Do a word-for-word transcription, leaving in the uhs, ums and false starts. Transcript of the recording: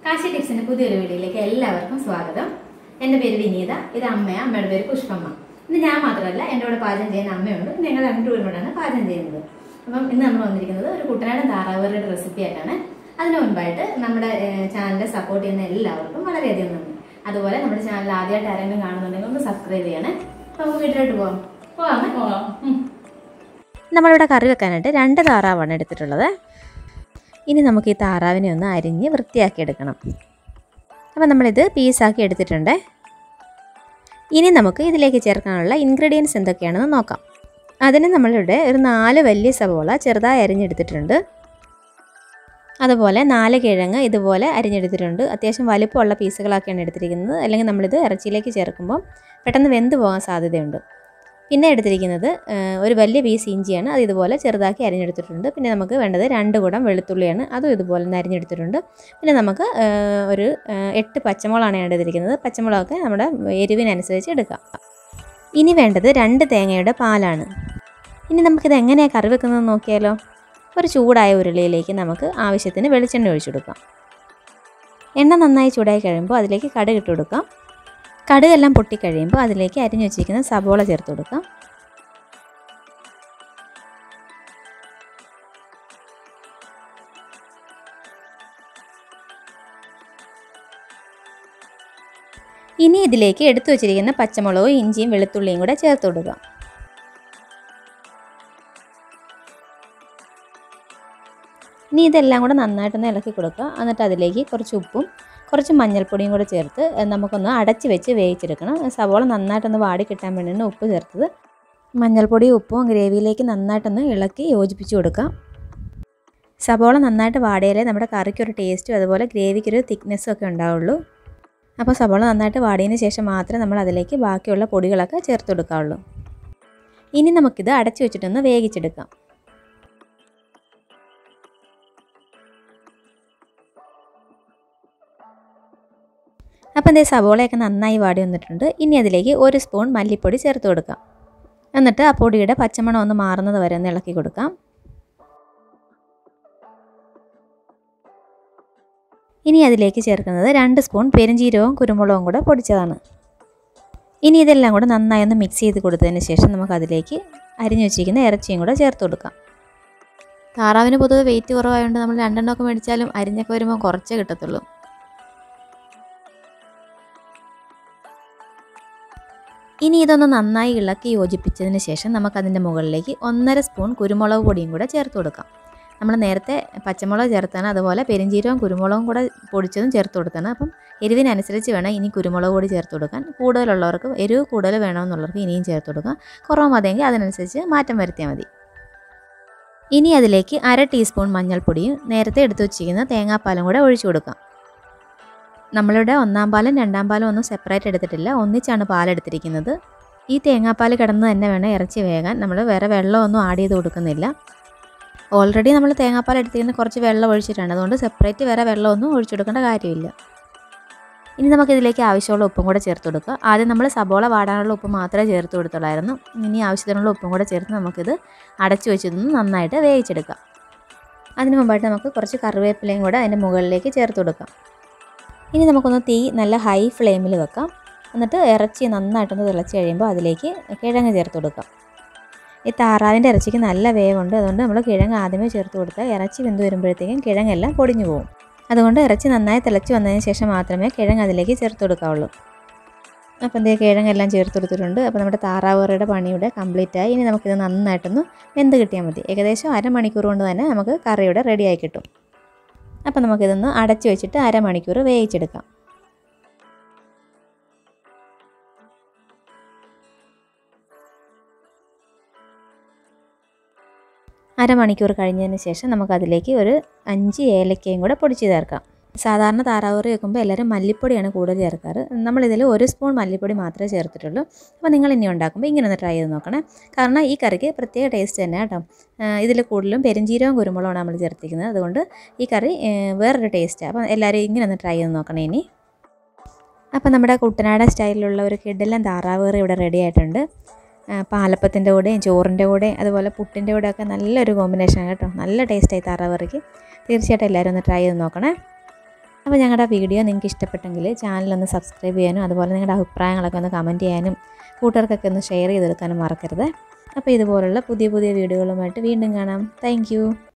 കാശി ടിപ്സിന്റെ പുതിയൊരു വീഡിയോയിലേക്ക് എല്ലാവർക്കും സ്വാഗതം. എൻ്റെ പേര് വിനീത, ഇത് അമ്മയാണ്, അമ്മയുടെ പേര് പുഷ്പമ്മ. ഇന്ന് ഞാൻ മാത്രമല്ല, എൻ്റെ കൂടെ പാചകം ചെയ്യുന്ന അമ്മയുണ്ട്. ഞങ്ങൾ രണ്ടുപേരും കൂടെയാണ് പാചകം ചെയ്യുന്നത്. അപ്പം ഇന്ന് നമ്മൾ വന്നിരിക്കുന്നത് ഒരു കുട്ടനാടൻ താറാവുകളുടെ റെസിപ്പി ആയിട്ടാണ്. അതിന് മുൻപായിട്ട് നമ്മുടെ ചാനലിനെ സപ്പോർട്ട് ചെയ്യുന്ന എല്ലാവർക്കും വളരെയധികം നന്ദി. അതുപോലെ നമ്മുടെ ചാനൽ ആദ്യമായിട്ട് ആരെങ്കിലും കാണുന്നുണ്ടെങ്കിൽ ഒന്ന് സബ്സ്ക്രൈബ് ചെയ്യണേ. അപ്പോൾ നമുക്ക് വീട്ടിലോട്ട് പോകാം. പോകാമേ പോകാം. നമ്മളിവിടെ കറി വെക്കാനായിട്ട് രണ്ട് താറാവാണ് എടുത്തിട്ടുള്ളത്. ഇനി നമുക്ക് ഈ താറാവിനെ ഒന്ന് അരിഞ്ഞ് വൃത്തിയാക്കി എടുക്കണം. അപ്പോൾ നമ്മളിത് പീസാക്കി എടുത്തിട്ടുണ്ട്. ഇനി നമുക്ക് ഇതിലേക്ക് ചേർക്കാനുള്ള ഇൻഗ്രീഡിയൻസ് എന്തൊക്കെയാണെന്ന് നോക്കാം. അതിന് നമ്മളിവിടെ ഒരു നാല് വലിയ സവോള ചെറുതായി അരിഞ്ഞെടുത്തിട്ടുണ്ട്. അതുപോലെ നാല് കിഴങ്ങ് ഇതുപോലെ അരിഞ്ഞെടുത്തിട്ടുണ്ട്. അത്യാവശ്യം വലിപ്പമുള്ള പീസുകളാക്കിയാണ് എടുത്തിരിക്കുന്നത്, അല്ലെങ്കിൽ നമ്മളിത് ഇറച്ചിയിലേക്ക് ചേർക്കുമ്പോൾ പെട്ടെന്ന് വെന്ത് പോകാൻ സാധ്യതയുണ്ട്. പിന്നെ എടുത്തിരിക്കുന്നത് ഒരു വലിയ പീസ് ഇഞ്ചിയാണ്, അത് ഇതുപോലെ ചെറുതാക്കി അരിഞ്ഞെടുത്തിട്ടുണ്ട്. പിന്നെ നമുക്ക് വേണ്ടത് രണ്ട് കുടം വെളുത്തുള്ളിയാണ്, അതും ഇതുപോലെ തന്നെ അരിഞ്ഞെടുത്തിട്ടുണ്ട്. പിന്നെ നമുക്ക് ഒരു എട്ട് പച്ചമുളകാണ് എടുത്തിരിക്കുന്നത്. പച്ചമുളകൊക്കെ നമ്മുടെ എരിവിനനുസരിച്ച് എടുക്കാം. ഇനി വേണ്ടത് രണ്ട് തേങ്ങയുടെ പാലാണ്. ഇനി നമുക്കിത് എങ്ങനെയാണ് കറി വെക്കുന്നത് നോക്കിയാലോ. ഒരു ചൂടായ ഉരുളിയിലേക്ക് നമുക്ക് ആവശ്യത്തിന് വെളിച്ചെണ്ണ ഒഴിച്ചെടുക്കാം. എണ്ണ നന്നായി ചൂടായി കഴിയുമ്പോൾ അതിലേക്ക് കടുക് ഇട്ട് കൊടുക്കാം. കടുകെല്ലാം പൊട്ടിക്കഴിയുമ്പോൾ അതിലേക്ക് അരിഞ്ഞു വെച്ചിരിക്കുന്ന സവോള ചേർത്ത് കൊടുക്കാം. ഇനി ഇതിലേക്ക് എടുത്തു വച്ചിരിക്കുന്ന പച്ചമുളകും ഇഞ്ചിയും വെളുത്തുള്ളിയും കൂടെ ചേർത്ത് കൊടുക്കാം. ഇനി ഇതെല്ലാം കൂടെ നന്നായിട്ടൊന്ന് ഇളക്കി കൊടുക്കുക. എന്നിട്ട് അതിലേക്ക് കുറച്ച് ഉപ്പും കുറച്ച് മഞ്ഞൾപ്പൊടിയും കൂടെ ചേർത്ത് നമുക്കൊന്ന് അടച്ച് വെച്ച് വേവിച്ചെടുക്കണം. സവോള നന്നായിട്ടൊന്ന് വാടി കിട്ടാൻ വേണ്ടിയാണ് ഉപ്പ് ചേർത്തത്. മഞ്ഞൾപ്പൊടിയും ഉപ്പും ഗ്രേവിയിലേക്ക് നന്നായിട്ടൊന്ന് ഇളക്കി യോജിപ്പിച്ച് കൊടുക്കാം. സവോള നന്നായിട്ട് വാടിയാലേ നമ്മുടെ കറിക്കൊരു ടേസ്റ്റും അതുപോലെ ഗ്രേവിക്കൊരു തിക്നെസ്സും ഒക്കെ ഉണ്ടാവുള്ളൂ. അപ്പോൾ സവോള നന്നായിട്ട് വാടിയതിന് ശേഷം മാത്രമേ നമ്മൾ അതിലേക്ക് ബാക്കിയുള്ള പൊടികളൊക്കെ ചേർത്ത് കൊടുക്കാവുള്ളൂ. ഇനി നമുക്കിത് അടച്ച് വെച്ചിട്ടൊന്ന് വേവിച്ചെടുക്കാം. അപ്പം ഇതേ സവോളയൊക്കെ നന്നായി വാടി വന്നിട്ടുണ്ട്. ഇനി അതിലേക്ക് ഒരു സ്പൂൺ മല്ലിപ്പൊടി ചേർത്ത് കൊടുക്കാം. എന്നിട്ട് ആ പൊടിയുടെ പച്ചമണം ഒന്ന് മാറുന്നത് വരെ ഒന്ന് ഇളക്കി കൊടുക്കാം. ഇനി അതിലേക്ക് ചേർക്കുന്നത് രണ്ട് സ്പൂൺ പെരുംജീരകവും കുരുമുളകും കൂടെ പൊടിച്ചതാണ്. ഇനി ഇതെല്ലാം കൂടെ നന്നായി ഒന്ന് മിക്സ് ചെയ്ത് കൊടുത്തതിന് ശേഷം നമുക്കതിലേക്ക് അരിഞ്ഞു വെച്ചിരിക്കുന്ന ഇറച്ചിയും കൂടെ ചേർത്ത് കൊടുക്കാം. താറാവിന് പൊതുവെ വെയിറ്റ് കുറവായതുകൊണ്ട് നമ്മൾ രണ്ടെണ്ണമൊക്കെ മേടിച്ചാലും അരിഞ്ഞൊക്കെ വരുമ്പോൾ കുറച്ചേ കിട്ടത്തുള്ളൂ. ഇനി ഇതൊന്ന് നന്നായി ഇളക്കി യോജിപ്പിച്ചതിന് ശേഷം നമുക്കതിൻ്റെ മുകളിലേക്ക് ഒന്നര സ്പൂൺ കുരുമുളക് പൊടിയും കൂടെ ചേർത്ത് കൊടുക്കാം. നമ്മൾ നേരത്തെ പച്ചമുളക് ചേർത്താണ്, അതുപോലെ പെരുംജീരകവും കുരുമുളകും കൂടെ പൊടിച്ചതും ചേർത്ത് കൊടുത്താണ്. അപ്പം എരിവിനനുസരിച്ച് വേണം ഇനി കുരുമുളക് പൊടി ചേർത്ത് കൊടുക്കാൻ. കൂടുതലുള്ളവർക്ക് എരിവ് കൂടുതൽ വേണമെന്നുള്ളവർക്ക് ഇനിയും ചേർത്ത് കൊടുക്കാം. കുറവ് മതിയെങ്കിൽ അതിനനുസരിച്ച് മാറ്റം വരുത്തിയാൽ മതി. ഇനി അതിലേക്ക് അര ടീസ്പൂൺ മഞ്ഞൾപ്പൊടിയും നേരത്തെ എടുത്തു വച്ചിരിക്കുന്ന തേങ്ങാപ്പാലും കൂടെ ഒഴിച്ചു കൊടുക്കാം. നമ്മളിവിടെ ഒന്നാം പാലും രണ്ടാം പാലും ഒന്നും സെപ്പറേറ്റ് എടുത്തിട്ടില്ല, ഒന്നിച്ചാണ് പാലെടുത്തിരിക്കുന്നത്. ഈ തേങ്ങാപ്പാൽ കിടന്ന് തന്നെ വേണം ഇറച്ചി വേകാൻ. നമ്മൾ വേറെ വെള്ളമൊന്നും ആഡ് ചെയ്ത് കൊടുക്കുന്നില്ല. ഓൾറെഡി നമ്മൾ തേങ്ങാപ്പാൽ എടുത്തിരിക്കുന്ന കുറച്ച് വെള്ളം ഒഴിച്ചിട്ടുണ്ട്, അതുകൊണ്ട് സെപ്പറേറ്റ് വേറെ വെള്ളമൊന്നും ഒഴിച്ചു കൊടുക്കേണ്ട കാര്യമില്ല. ഇനി നമുക്കിതിലേക്ക് ആവശ്യമുള്ള ഉപ്പും കൂടെ ചേർത്ത് കൊടുക്കുക. ആദ്യം നമ്മൾ സബോള വാടാനുള്ള ഉപ്പ് മാത്രമേ ചേർത്ത് കൊടുത്തുള്ളായിരുന്നു. ഇനി ആവശ്യത്തിനുള്ള ഉപ്പും കൂടെ ചേർത്ത് നമുക്കിത് അടച്ചു വെച്ചതൊന്ന് നന്നായിട്ട് വേവിച്ചെടുക്കാം. അതിന് മുമ്പായിട്ട് നമുക്ക് കുറച്ച് കറിവേപ്പിലയും കൂടെ അതിൻ്റെ മുകളിലേക്ക് ചേർത്ത് കൊടുക്കാം. ഇനി നമുക്കൊന്ന് തീ നല്ല ഹൈ ഫ്ലെയിമിൽ വെക്കാം. എന്നിട്ട് ഇറച്ചി നന്നായിട്ടൊന്ന് തിളച്ച് കഴിയുമ്പോൾ അതിലേക്ക് കിഴങ്ങ് ചേർത്ത് കൊടുക്കാം. ഈ താറാവിൻ്റെ ഇറച്ചിക്ക് നല്ല വേവുണ്ട്, അതുകൊണ്ട് നമ്മൾ കിഴങ്ങ് ആദ്യമേ ചേർത്ത് കൊടുത്താൽ ഇറച്ചി വെന്ത് വരുമ്പോഴത്തേക്കും കിഴങ്ങെല്ലാം പൊടിഞ്ഞു പോകും. അതുകൊണ്ട് ഇറച്ചി നന്നായി തിളച്ച് വന്നതിന് ശേഷം മാത്രമേ കിഴങ്ങ് അതിലേക്ക് ചേർത്ത് കൊടുക്കാവുള്ളൂ. അപ്പോൾ എന്തേ കിഴങ്ങെല്ലാം ചേർത്ത് കൊടുത്തിട്ടുണ്ട്. അപ്പോൾ നമ്മുടെ താറാവ് കറിയുടെ പണിയുടെ കംപ്ലീറ്റ് ആയി. ഇനി നമുക്കിത് നന്നായിട്ടൊന്ന് വെന്ത് കിട്ടിയാൽ മതി. ഏകദേശം അരമണിക്കൂർ കൊണ്ട് തന്നെ നമുക്ക് കറിയുടെ റെഡിയായി കിട്ടും. അപ്പോൾ നമുക്കിതൊന്ന് അടച്ചു വെച്ചിട്ട് അരമണിക്കൂർ വേവിച്ചെടുക്കാം. അരമണിക്കൂർ കഴിഞ്ഞതിന് ശേഷം നമുക്കതിലേക്ക് ഒരു അഞ്ച് ഏലക്കയും കൂടെ പൊടിച്ച് ചേർക്കാം. സാധാരണ താറാവ് കറി വെക്കുമ്പോൾ എല്ലാവരും മല്ലിപ്പൊടിയാണ് കൂടുതൽ ചേർക്കാറ്. നമ്മളിതിൽ ഒരു സ്പൂൺ മല്ലിപ്പൊടി മാത്രമേ ചേർത്തിട്ടുള്ളൂ. അപ്പോൾ നിങ്ങൾ ഇനി ഉണ്ടാക്കുമ്പോൾ ഇങ്ങനെ ഒന്ന് ട്രൈ ചെയ്ത് നോക്കണേ. കാരണം ഈ കറിക്ക് പ്രത്യേക ടേസ്റ്റ് തന്നെ കേട്ടോ. ഇതിൽ കൂടുതലും പെരുംജീരകവും കുരുമുളകാണ് നമ്മൾ ചേർത്തിരിക്കുന്നത്, അതുകൊണ്ട് ഈ കറി വേറൊരു ടേസ്റ്റാണ്. അപ്പോൾ എല്ലാവരും ഇങ്ങനെ ഒന്ന് ട്രൈ ചെയ്ത് നോക്കണേ ഇനി. അപ്പോൾ നമ്മുടെ കുട്ടനാടൻ സ്റ്റൈലിലുള്ള ഒരു കിടിലൻ താറാവ് കറി ഇവിടെ റെഡി ആയിട്ടുണ്ട്. പാലപ്പത്തിൻ്റെ കൂടെയും ചോറിൻ്റെ കൂടെയും അതുപോലെ പുട്ടിൻ്റെ കൂടെയൊക്കെ നല്ലൊരു കോമ്പിനേഷനാണ് കേട്ടോ. നല്ല ടേസ്റ്റായി താറാവ് കറിക്ക്. തീർച്ചയായിട്ടും എല്ലാവരും ഒന്ന് ട്രൈ ചെയ്ത് നോക്കണേ. അപ്പോൾ ഞങ്ങളുടെ വീഡിയോ നിങ്ങൾക്ക് ഇഷ്ടപ്പെട്ടെങ്കിൽ ചാനലൊന്ന് സബ്സ്ക്രൈബ് ചെയ്യാനും അതുപോലെ നിങ്ങളുടെ അഭിപ്രായങ്ങളൊക്കെ ഒന്ന് കമൻറ്റ് ചെയ്യാനും കൂട്ടുകാർക്കൊക്കെ ഒന്ന് ഷെയർ ചെയ്തെടുക്കാനും മറക്കരുത്. അപ്പോൾ ഇതുപോലുള്ള പുതിയ പുതിയ വീഡിയോകളുമായിട്ട് വീണ്ടും കാണാം. താങ്ക്